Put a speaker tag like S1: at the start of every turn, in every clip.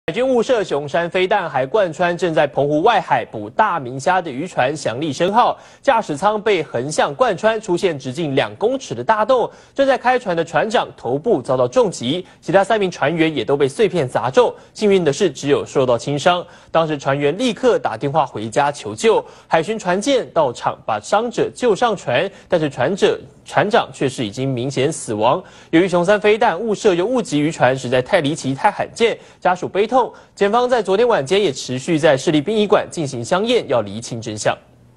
S1: 海军误射雄山飞弹，还贯穿正在澎湖外海捕大明虾的渔船祥利生号，驾驶舱被横向贯穿，出现直径2公尺的大洞。正在开船的船长头部遭到重击，其他3名船员也都被碎片砸中。幸运的是，只有受到轻伤。当时船员立刻打电话回家求救，海巡船舰到场把伤者救上船，但是船长却是已经明显死亡。由于雄三飞弹误射又误击渔船，实在太离奇、太罕见，家属悲痛。检方在昨天晚间也持续在市立殡仪馆进行相验，要厘清真相。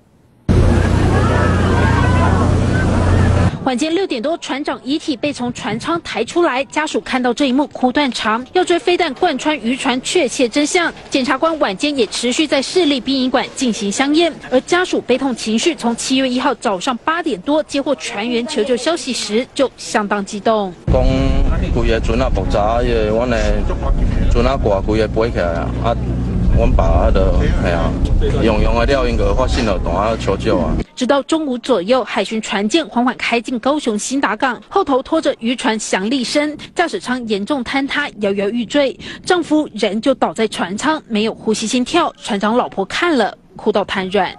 S2: 晚间6点多，船长遗体被从船舱抬出来，家属看到这一幕哭断肠，要追飞弹贯穿渔船确切真相。检察官晚间也持续在市立殡仪馆进行相验，而家属悲痛情绪从7月1号早上8点多接获船员求救消息时就相当激动。
S3: 讲规个船啊爆炸，因为阮的船啊挂规个飞起来啊，阮爸就系啊，用的了，因个发现了，大家求救啊。
S2: 直到中午左右，海巡船舰缓缓开进高雄新达港，后头拖着渔船祥利生，驾驶舱严重坍塌，摇摇欲坠，丈夫人就倒在船舱，没有呼吸心跳。船长老婆看了，哭到瘫软。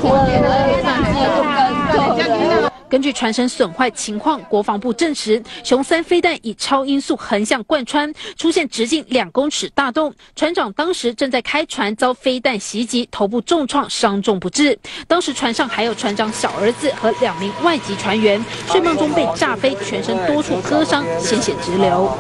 S2: 根据船身损坏情况，国防部证实，雄三飞弹以超音速横向贯穿，出现直径2公尺大洞。船长当时正在开船，遭飞弹袭击，头部重创，伤重不治。当时船上还有船长小儿子和2名外籍船员，睡梦中被炸飞，全身多处割伤，鲜血直流。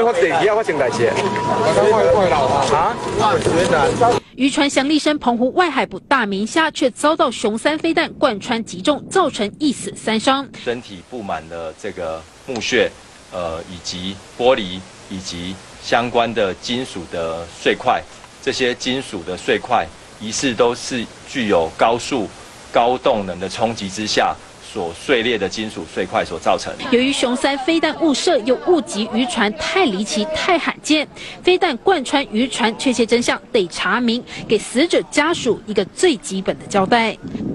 S2: 渔船祥利生澎湖外海捕大明虾，却遭到雄三飞弹贯穿击中，造成1死3伤，
S4: 身体布满了这个木屑，以及玻璃以及相关的金属的碎块，这些金属的碎块疑似都是具有高速、高动能的冲击之下所碎裂的金属碎块所造成。
S2: 由于雄三飞弹误射又误击渔船，太离奇、太罕见，飞弹贯穿渔船确切真相得查明，给死者家属一个最基本的交代。